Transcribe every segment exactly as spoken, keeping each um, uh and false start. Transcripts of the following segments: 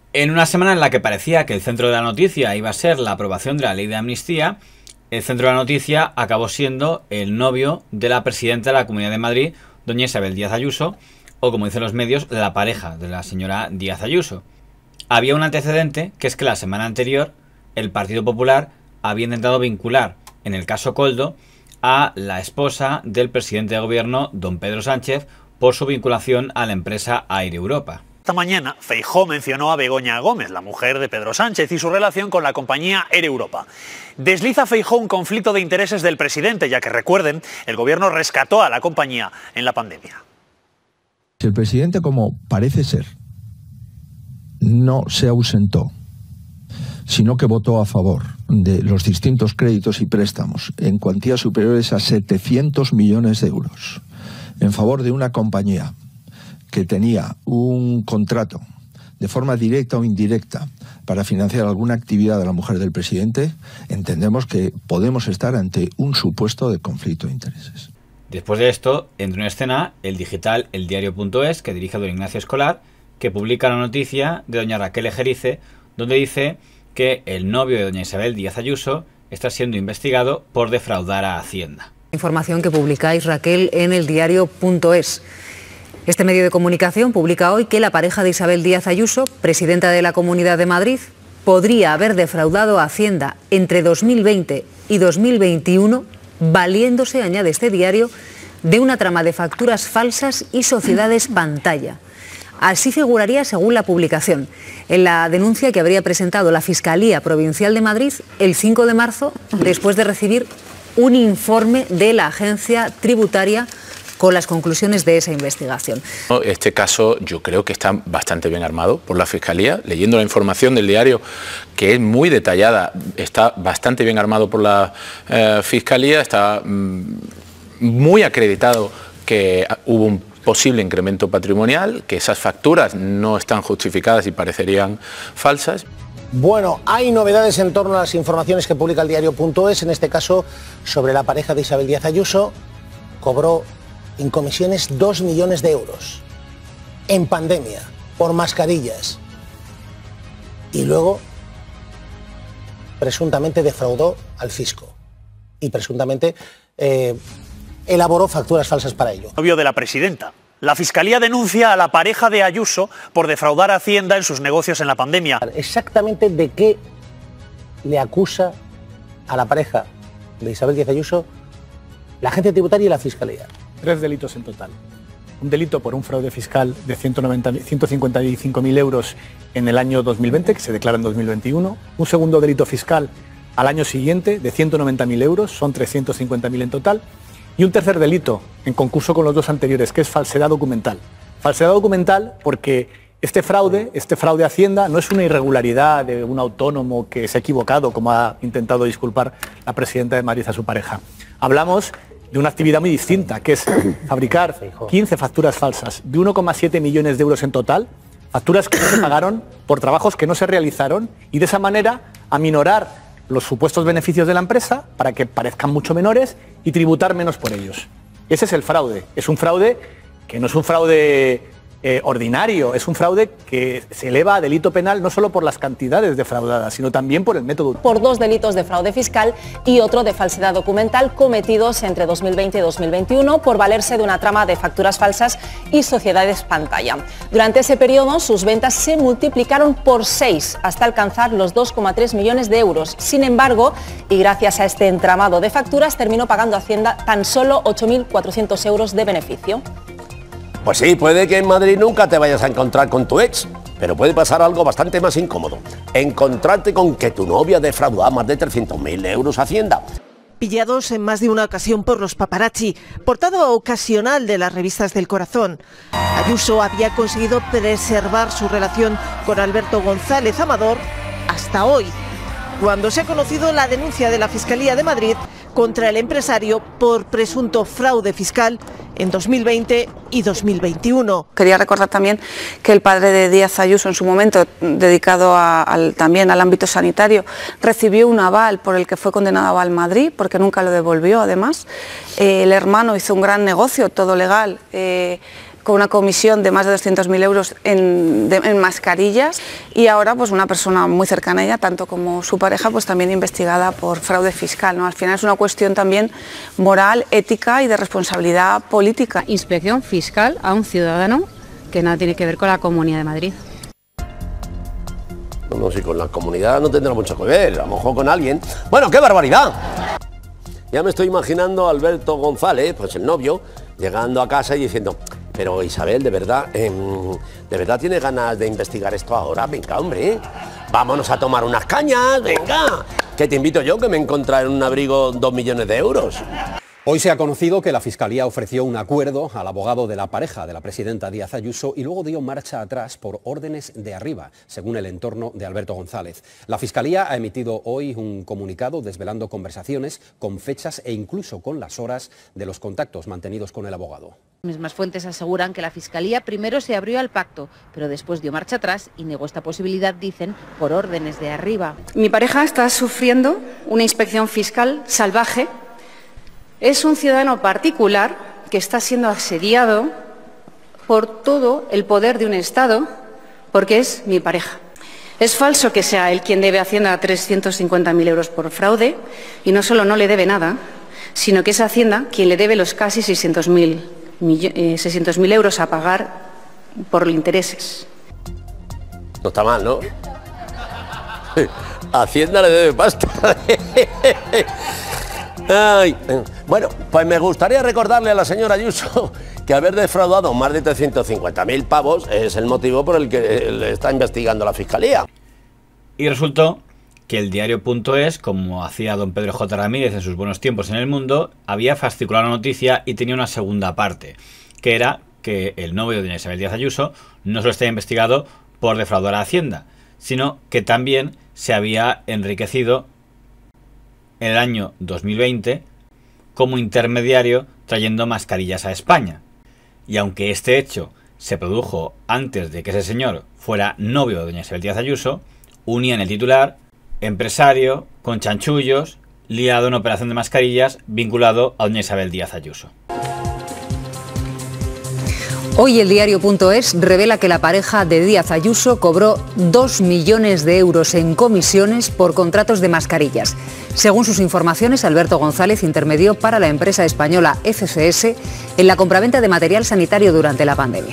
En una semana en la que parecía que el centro de la noticia iba a ser la aprobación de la ley de amnistía, el centro de la noticia acabó siendo el novio de la presidenta de la Comunidad de Madrid, doña Isabel Díaz Ayuso, o como dicen los medios, la pareja de la señora Díaz Ayuso. Había un antecedente, que es que la semana anterior el Partido Popular había intentado vincular, en el caso Koldo, a la esposa del presidente de gobierno, don Pedro Sánchez, por su vinculación a la empresa Air Europa. Esta mañana Feijóo mencionó a Begoña Gómez, la mujer de Pedro Sánchez, y su relación con la compañía Air Europa. Desliza Feijóo un conflicto de intereses del presidente, ya que recuerden, el gobierno rescató a la compañía en la pandemia. El presidente, como parece ser, no se ausentó, sino que votó a favor de los distintos créditos y préstamos en cuantías superiores a setecientos millones de euros, en favor de una compañía que tenía un contrato de forma directa o indirecta para financiar alguna actividad de la mujer del presidente, entendemos que podemos estar ante un supuesto de conflicto de intereses. Después de esto, entró en escena el digital El Diario punto es, que dirige don Ignacio Escolar, que publica la noticia de doña Raquel Ejerice, donde dice que el novio de doña Isabel Díaz Ayuso está siendo investigado por defraudar a Hacienda. Información que publicáis, Raquel, en El Diario punto es. Este medio de comunicación publica hoy que la pareja de Isabel Díaz Ayuso, presidenta de la Comunidad de Madrid, podría haber defraudado a Hacienda entre dos mil veinte y dos mil veintiuno, valiéndose, añade este diario, de una trama de facturas falsas y sociedades pantalla. Así figuraría según la publicación, en la denuncia que habría presentado la Fiscalía Provincial de Madrid el cinco de marzo, después de recibir un informe de la agencia tributaria con las conclusiones de esa investigación. Este caso yo creo que está bastante bien armado por la Fiscalía. Leyendo la información del diario, que es muy detallada, está bastante bien armado por la eh, Fiscalía, está mm, muy acreditado que hubo un posible incremento patrimonial, que esas facturas no están justificadas y parecerían falsas. Bueno, hay novedades en torno a las informaciones que publica el diario punto es, en este caso sobre la pareja de Isabel Díaz Ayuso. Cobró en comisiones dos millones de euros en pandemia por mascarillas y luego presuntamente defraudó al fisco y presuntamente eh, elaboró facturas falsas para ello. Novio de la presidenta. La Fiscalía denuncia a la pareja de Ayuso por defraudar a Hacienda en sus negocios en la pandemia. Exactamente de qué le acusa a la pareja de Isabel Díaz Ayuso la agencia tributaria y la Fiscalía. Tres delitos en total. Un delito por un fraude fiscal de ciento cincuenta y cinco mil euros en el año dos mil veinte, que se declara en dos mil veintiuno. Un segundo delito fiscal al año siguiente de ciento noventa mil euros, son trescientos cincuenta mil en total. Y un tercer delito en concurso con los dos anteriores, que es falsedad documental. Falsedad documental porque este fraude, este fraude a Hacienda, no es una irregularidad de un autónomo que se ha equivocado, como ha intentado disculpar la presidenta de Madrid a su pareja. Hablamos de una actividad muy distinta, que es fabricar quince facturas falsas de uno coma siete millones de euros en total, facturas que no se pagaron por trabajos que no se realizaron, y de esa manera aminorar los supuestos beneficios de la empresa para que parezcan mucho menores y tributar menos por ellos. Ese es el fraude. Es un fraude que no es un fraude eh, ordinario, es un fraude que se eleva a delito penal no solo por las cantidades defraudadas, sino también por el método. Por dos delitos de fraude fiscal y otro de falsedad documental cometidos entre dos mil veinte y dos mil veintiuno por valerse de una trama de facturas falsas y sociedades pantalla. Durante ese periodo sus ventas se multiplicaron por seis hasta alcanzar los dos coma tres millones de euros. Sin embargo, y gracias a este entramado de facturas, terminó pagando a Hacienda tan solo ocho mil cuatrocientos euros de beneficio. Pues sí, puede que en Madrid nunca te vayas a encontrar con tu ex, pero puede pasar algo bastante más incómodo. Encontrarte con que tu novia defraudó más de trescientos mil euros a Hacienda. Pillados en más de una ocasión por los paparazzi, portada ocasional de las revistas del corazón. Ayuso había conseguido preservar su relación con Alberto González Amador hasta hoy, cuando se ha conocido la denuncia de la Fiscalía de Madrid contra el empresario por presunto fraude fiscal en dos mil veinte y dos mil veintiuno. Quería recordar también que el padre de Díaz Ayuso, en su momento dedicado a, al, también al ámbito sanitario, recibió un aval por el que fue condenado a Val Madrid, porque nunca lo devolvió además. Eh, el hermano hizo un gran negocio, todo legal, eh, con una comisión de más de doscientos mil euros en, de, en mascarillas, y ahora pues una persona muy cercana a ella, tanto como su pareja, pues también investigada por fraude fiscal, ¿no? Al final es una cuestión también moral, ética y de responsabilidad política. Inspección fiscal a un ciudadano que nada tiene que ver con la Comunidad de Madrid. No, no, si con la comunidad no tendrá mucho que ver, a lo mejor con alguien. Bueno, ¡qué barbaridad! Ya me estoy imaginando a Alberto González, pues el novio, llegando a casa y diciendo: pero Isabel, de verdad, eh, ¿de verdad tiene ganas de investigar esto ahora? Venga, hombre, vámonos a tomar unas cañas, venga, que te invito yo, que me encontraré en un abrigo dos millones de euros. Hoy se ha conocido que la Fiscalía ofreció un acuerdo al abogado de la pareja de la presidenta Díaz Ayuso y luego dio marcha atrás por órdenes de arriba, según el entorno de Alberto González. La Fiscalía ha emitido hoy un comunicado desvelando conversaciones con fechas e incluso con las horas de los contactos mantenidos con el abogado. Mismas fuentes aseguran que la Fiscalía primero se abrió al pacto, pero después dio marcha atrás y negó esta posibilidad, dicen, por órdenes de arriba. Mi pareja está sufriendo una inspección fiscal salvaje. Es un ciudadano particular que está siendo asediado por todo el poder de un Estado porque es mi pareja. Es falso que sea él quien debe a Hacienda trescientos cincuenta mil euros por fraude, y no solo no le debe nada, sino que es Hacienda quien le debe los casi seiscientos mil euros a pagar por intereses. No está mal, ¿no? Hacienda le debe pasta. Ay, bueno, pues me gustaría recordarle a la señora Ayuso que haber defraudado más de trescientos cincuenta mil pavos es el motivo por el que le está investigando la Fiscalía. Y resultó que el diario.es, como hacía don Pedro J. Ramírez en sus buenos tiempos en El Mundo, había fasciculado la noticia y tenía una segunda parte, que era que el novio de doña Isabel Díaz Ayuso no solo estaba investigado por defraudar a Hacienda, sino que también se había enriquecido en el año dos mil veinte como intermediario trayendo mascarillas a España. Y aunque este hecho se produjo antes de que ese señor fuera novio de doña Isabel Díaz Ayuso, unía en el titular: empresario con chanchullos, liado en operación de mascarillas vinculado a doña Isabel Díaz Ayuso. Hoy el diario.es revela que la pareja de Díaz Ayuso cobró dos millones de euros en comisiones por contratos de mascarillas. Según sus informaciones, Alberto González intermedió para la empresa española F C S en la compraventa de material sanitario durante la pandemia.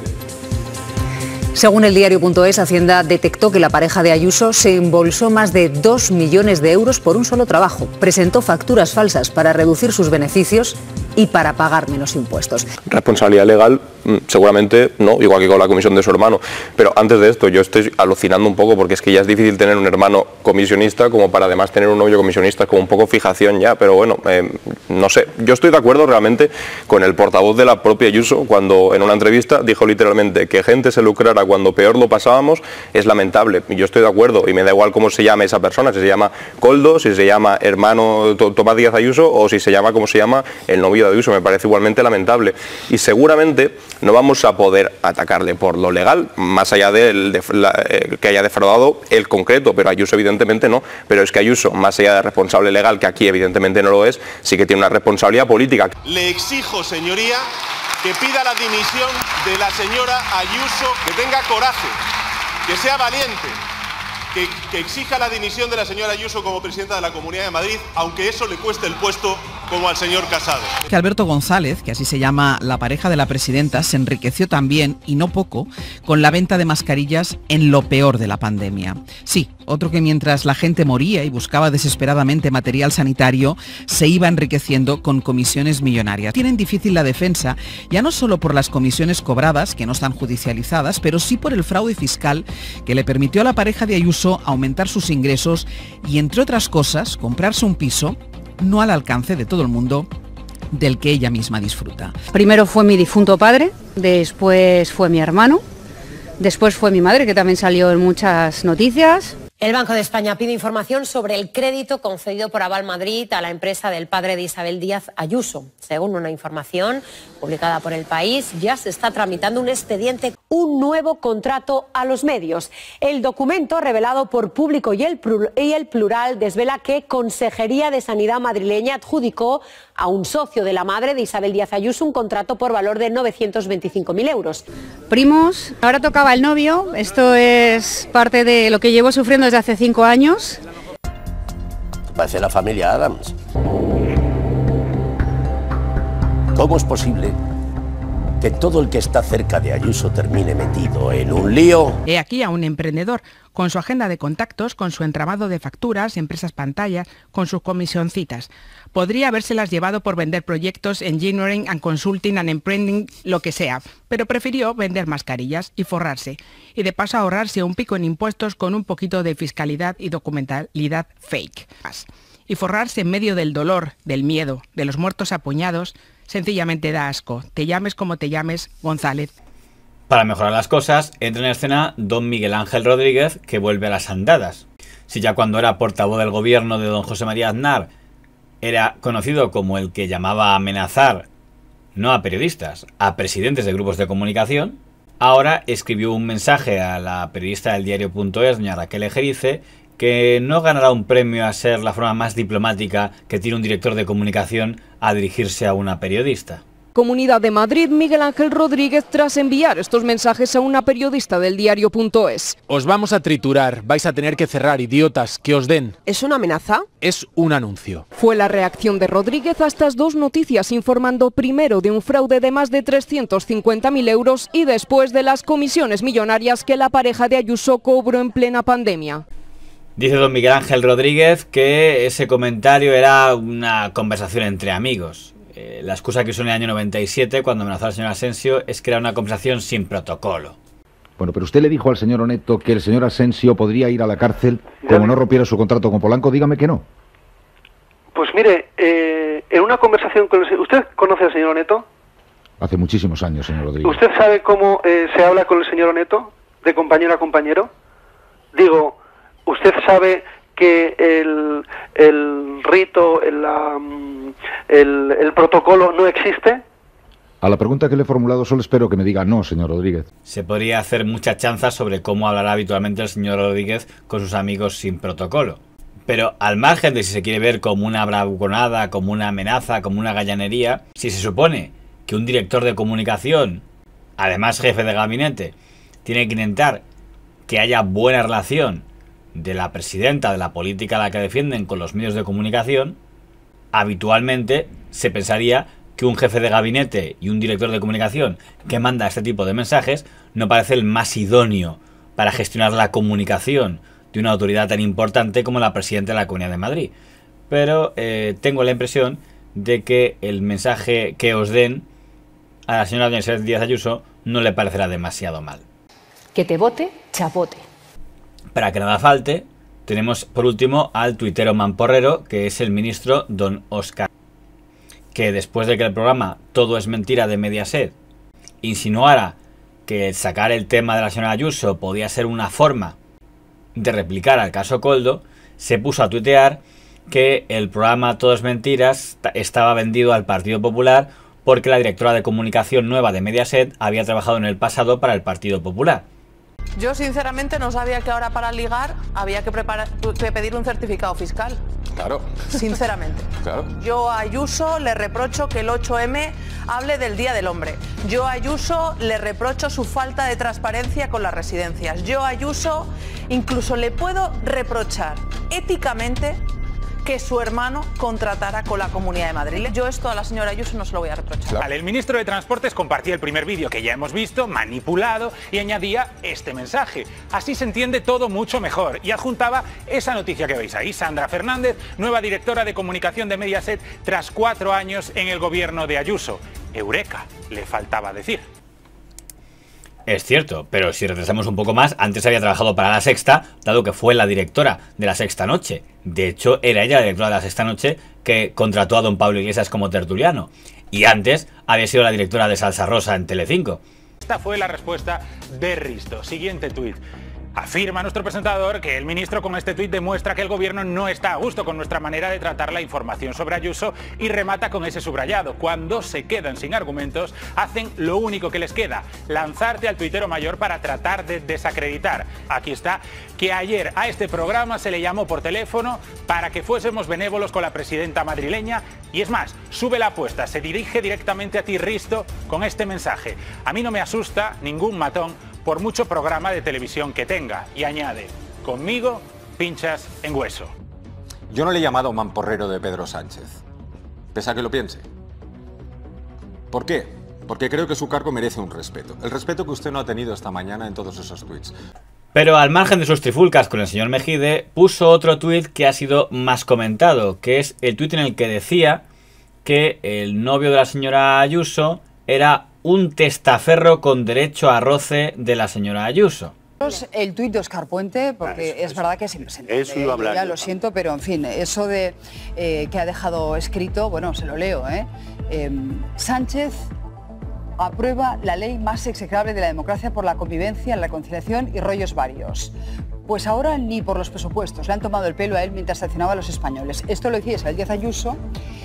Según el diario.es, Hacienda detectó que la pareja de Ayuso se embolsó más de dos millones de euros por un solo trabajo. Presentó facturas falsas para reducir sus beneficios y para pagar menos impuestos. Responsabilidad legal, seguramente no, igual que con la comisión de su hermano. Pero antes de esto, yo estoy alucinando un poco porque es que ya es difícil tener un hermano comisionista como para además tener un novio comisionista, como un poco fijación ya. Pero bueno, eh, no sé, yo estoy de acuerdo realmente con el portavoz de la propia Ayuso cuando en una entrevista dijo literalmente que gente se lucrara cuando peor lo pasábamos es lamentable. Y yo estoy de acuerdo y me da igual cómo se llame esa persona, si se llama Coldo, si se llama hermano Tomás Díaz Ayuso o si se llama como se llama el novio de Ayuso, me parece igualmente lamentable. Y seguramente no vamos a poder atacarle por lo legal, más allá de, de la, eh, que haya defraudado el concreto, pero Ayuso evidentemente no. Pero es que Ayuso, más allá de responsable legal, que aquí evidentemente no lo es, sí que tiene una responsabilidad política. Le exijo, señoría, que pida la dimisión de la señora Ayuso, que tenga coraje, que sea valiente, que, que exija la dimisión de la señora Ayuso como presidenta de la Comunidad de Madrid, aunque eso le cueste el puesto como al señor Casado. Que Alberto González, que así se llama la pareja de la presidenta, se enriqueció también, y no poco, con la venta de mascarillas en lo peor de la pandemia. Sí, otro que mientras la gente moría y buscaba desesperadamente material sanitario, se iba enriqueciendo con comisiones millonarias. Tienen difícil la defensa, ya no solo por las comisiones cobradas, que no están judicializadas, pero sí por el fraude fiscal que le permitió a la pareja de Ayuso aumentar sus ingresos y, entre otras cosas, comprarse un piso no al alcance de todo el mundo, del que ella misma disfruta. Primero fue mi difunto padre, después fue mi hermano, después fue mi madre, que también salió en muchas noticias. El Banco de España pide información sobre el crédito concedido por Aval Madrid a la empresa del padre de Isabel Díaz Ayuso. Según una información publicada por El País, ya se está tramitando un expediente. un nuevo contrato a los medios. El documento, revelado por Público y el, y el Plural, desvela que Consejería de Sanidad madrileña adjudicó a un socio de la madre de Isabel Díaz Ayuso un contrato por valor de novecientos veinticinco mil euros. Primos, ahora tocaba el novio. Esto es parte de lo que llevo sufriendo desde hace cinco años. Parece la familia Adams. ¿Cómo es posible que todo el que está cerca de Ayuso termine metido en un lío? He aquí a un emprendedor con su agenda de contactos, con su entramado de facturas, empresas pantallas, con sus comisioncitas. Podría habérselas llevado por vender proyectos, engineering and consulting and emprending, lo que sea, pero prefirió vender mascarillas y forrarse. Y de paso ahorrarse un pico en impuestos con un poquito de fiscalidad y documentalidad fake. Y forrarse en medio del dolor, del miedo, de los muertos apuñados, sencillamente da asco. Te llames como te llames, González. Para mejorar las cosas, entra en escena don Miguel Ángel Rodríguez, que vuelve a las andadas. Si ya cuando era portavoz del gobierno de don José María Aznar era conocido como el que llamaba a amenazar, no a periodistas, a presidentes de grupos de comunicación, ahora escribió un mensaje a la periodista del diario punto es, doña Raquel Ejerice, que no ganará un premio a ser la forma más diplomática que tiene un director de comunicación a dirigirse a una periodista. Comunidad de Madrid, Miguel Ángel Rodríguez, tras enviar estos mensajes a una periodista del diario punto es. Os vamos a triturar, vais a tener que cerrar, idiotas, que os den. ¿Es una amenaza? Es un anuncio. Fue la reacción de Rodríguez a estas dos noticias, informando primero de un fraude de más de trescientos cincuenta mil euros y después de las comisiones millonarias que la pareja de Ayuso cobró en plena pandemia. Dice don Miguel Ángel Rodríguez que ese comentario era una conversación entre amigos. Eh, la excusa que usó en el año noventa y siete, cuando amenazó al señor Asensio, es que era una conversación sin protocolo. Bueno, pero usted le dijo al señor Oneto que el señor Asensio podría ir a la cárcel como no rompiera su contrato con Polanco. Dígame que no. Pues mire, eh, en una conversación con el... ¿Usted conoce al señor Oneto? Hace muchísimos años, señor Rodríguez. ¿Usted sabe cómo eh, se habla con el señor Oneto, de compañero a compañero? Digo, ¿usted sabe que el, el rito, el, um, el, el protocolo no existe? A la pregunta que le he formulado solo espero que me diga no, señor Rodríguez. Se podría hacer mucha chanza sobre cómo hablará habitualmente el señor Rodríguez con sus amigos sin protocolo. Pero al margen de si se quiere ver como una bravuconada, como una amenaza, como una gallanería, si se supone que un director de comunicación, además jefe de gabinete, tiene que intentar que haya buena relación de la presidenta, de la política a la que defienden con los medios de comunicación, habitualmente se pensaría que un jefe de gabinete y un director de comunicación que manda este tipo de mensajes no parece el más idóneo para gestionar la comunicación de una autoridad tan importante como la presidenta de la Comunidad de Madrid. Pero eh, tengo la impresión de que el mensaje que os den a la señora doña Isabel Díaz Ayuso no le parecerá demasiado mal. Que te vote, chapote. Para que nada falte, tenemos por último al tuitero mamporrero, que es el ministro don Óscar, que después de que el programa Todo es Mentira de Mediaset insinuara que sacar el tema de la señora Ayuso podía ser una forma de replicar al caso Koldo, se puso a tuitear que el programa Todo es Mentiras estaba vendido al Partido Popular porque la directora de comunicación nueva de Mediaset había trabajado en el pasado para el Partido Popular. Yo sinceramente no sabía que ahora para ligar había que, preparar, que pedir un certificado fiscal. Claro. Sinceramente. Claro. Yo a Ayuso le reprocho que el ocho eme hable del Día del Hombre. Yo a Ayuso le reprocho su falta de transparencia con las residencias. Yo a Ayuso incluso le puedo reprochar éticamente que su hermano contratara con la Comunidad de Madrid. Yo esto a la señora Ayuso no se lo voy a reprochar. Vale, el ministro de Transportes compartía el primer vídeo que ya hemos visto, manipulado, y añadía este mensaje. Así se entiende todo mucho mejor. Y adjuntaba esa noticia que veis ahí. Sandra Fernández, nueva directora de comunicación de Mediaset, tras cuatro años en el gobierno de Ayuso. Eureka, le faltaba decir. Es cierto, pero si retrasamos un poco más, antes había trabajado para La Sexta, dado que fue la directora de La Sexta Noche. De hecho, era ella la directora de La Sexta Noche que contrató a don Pablo Iglesias como tertuliano. Y antes había sido la directora de Salsa Rosa en Telecinco. Esta fue la respuesta de Risto. Siguiente tuit. Afirma nuestro presentador que el ministro con este tuit demuestra que el gobierno no está a gusto con nuestra manera de tratar la información sobre Ayuso y remata con ese subrayado. Cuando se quedan sin argumentos, hacen lo único que les queda, lanzarte al tuitero mayor para tratar de desacreditar. Aquí está, que ayer a este programa se le llamó por teléfono para que fuésemos benévolos con la presidenta madrileña y es más, sube la apuesta, se dirige directamente a ti, Risto, con este mensaje. A mí no me asusta ningún matón por mucho programa de televisión que tenga. Y añade, conmigo pinchas en hueso. Yo no le he llamado mamporrero de Pedro Sánchez, pese a que lo piense. ¿Por qué? Porque creo que su cargo merece un respeto. El respeto que usted no ha tenido esta mañana en todos esos tuits. Pero al margen de sus trifulcas con el señor Mejide, puso otro tuit que ha sido más comentado, que es el tuit en el que decía que el novio de la señora Ayuso era un testaferro con derecho a roce de la señora Ayuso. El tuit de Óscar Puente, porque Eso, es eso. verdad que se, se Eso iba a hablar ya yo. lo siento, pero en fin, eso de eh, que ha dejado escrito, bueno, se lo leo, ¿eh? Eh, Sánchez aprueba la ley más execrable de la democracia por la convivencia, la reconciliación y rollos varios. Pues ahora ni por los presupuestos le han tomado el pelo a él mientras sancionaba a los españoles. Esto lo decía Isabel Díaz Ayuso.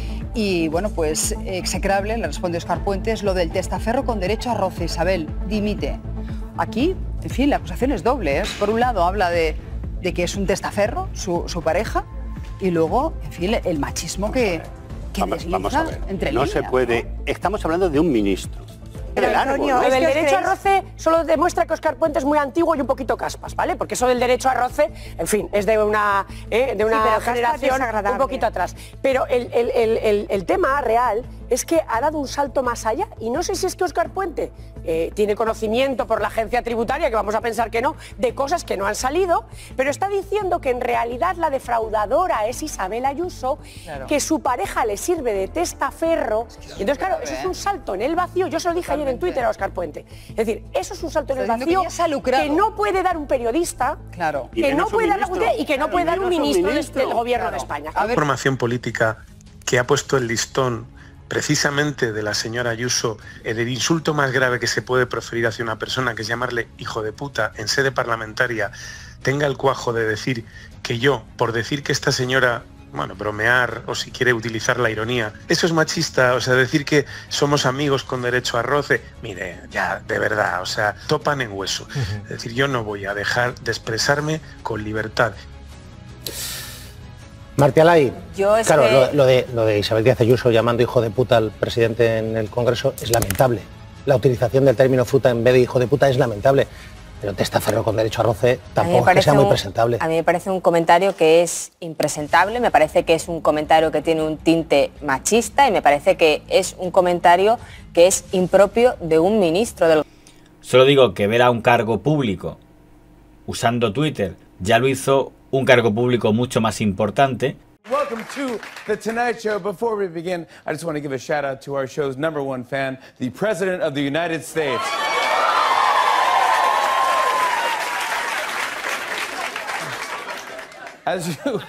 Y bueno, pues execrable, le responde Óscar Puentes, lo del testaferro con derecho a roce. Isabel, dimite. Aquí, en fin, la acusación es doble, ¿eh? Por un lado habla de, de que es un testaferro, su, su pareja, y luego, en fin, el machismo que, que Vamos, desliza vamos a ver, entre no líneas, se puede... ¿no? Estamos hablando de un ministro. Pero, De largo, Antonio, ¿no? lo del Es que derecho a es- roce solo demuestra que Óscar Puente es muy antiguo y un poquito caspas, ¿vale? Porque eso del derecho a roce, en fin, es de una, eh, de una Sí, pero caspas generación desagradable. un poquito atrás. Pero el, el- el- el- el tema real es que ha dado un salto más allá y no sé si es que Óscar Puente eh, tiene conocimiento por la agencia tributaria, que vamos a pensar que no, de cosas que no han salido, pero está diciendo que en realidad la defraudadora es Isabel Ayuso, Claro. que su pareja le sirve de testaferro. Y entonces, claro, eso es un salto en el vacío. Yo se lo dije ayer en Twitter a Óscar Puente. Es decir, eso es un salto en el Está diciendo vacío que ella se ha lucrado. que no puede dar un periodista, Claro. Y que menos no un puede dar la ministro. justicia y que no Claro, puede y dar un menos un ministro, del- ministro. del gobierno Claro. de España. A ver, Formación política que ha puesto el listón precisamente de la señora Ayuso, el insulto más grave que se puede proferir hacia una persona, que es llamarle hijo de puta en sede parlamentaria, tenga el cuajo de decir que yo, por decir que esta señora, bueno, bromear o si quiere utilizar la ironía, eso es machista, o sea, decir que somos amigos con derecho a roce, mire, ya, de verdad, o sea, topan en hueso. Es decir, yo no voy a dejar de expresarme con libertad. Martí Alay, Yo es claro, que- lo, lo de, lo de Isabel Díaz Ayuso llamando hijo de puta al presidente en el Congreso es lamentable. La utilización del término fruta en vez de hijo de puta es lamentable. Pero testaferro con derecho a roce A mí me tampoco es que parece sea muy un- presentable. A mí me parece un comentario que es impresentable, me parece que es un comentario que tiene un tinte machista y me parece que es un comentario que es impropio de un ministro del... Solo digo que ver a un cargo público usando Twitter ya lo hizo un cargo público mucho más importante. Welcome to The Tonight Show. Before we begin, I just want to give a shout out to our show's number one fan, the President of the United States. As you,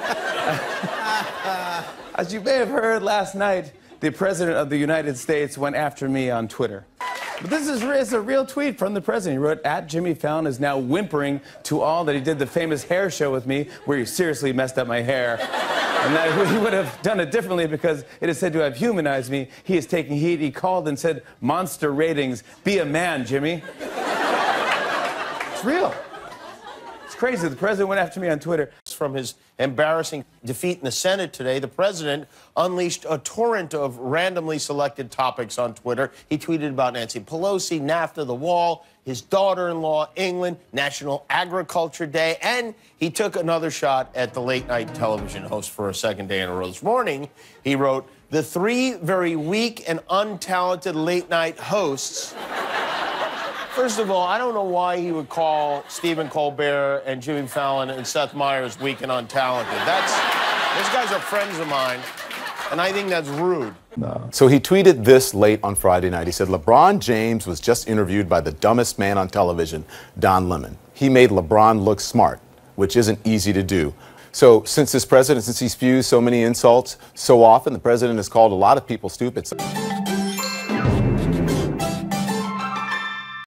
as you may have heard last night, the President of the United States went after me on Twitter. But this is it's a real tweet from the president. He wrote, at Jimmy Fallon is now whimpering to all that he did the famous hair show with me, where he seriously messed up my hair. And that he would have done it differently because it is said to have humanized me. He is taking heat. He called and said, monster ratings. Be a man, Jimmy. It's real. It's crazy. The president went after me on Twitter. From his embarrassing defeat in the Senate today, the president unleashed a torrent of randomly selected topics on Twitter. He tweeted about Nancy Pelosi, NAFTA, the wall, his daughter-in-law, England, National Agriculture Day, and he took another shot at the late-night television host for a second day in a row. This morning, he wrote, the three very weak and untalented late-night hosts. First of all, I don't know why he would call Stephen Colbert and Jimmy Fallon and Seth Meyers weak and untalented. That's, those guys are friends of mine, and I think that's rude. So he tweeted this late on Friday night. He said, LeBron James was just interviewed by the dumbest man on television, Don Lemon. He made LeBron look smart, which isn't easy to do. So since this president, since he spews so many insults so often, the president has called a lot of people stupid.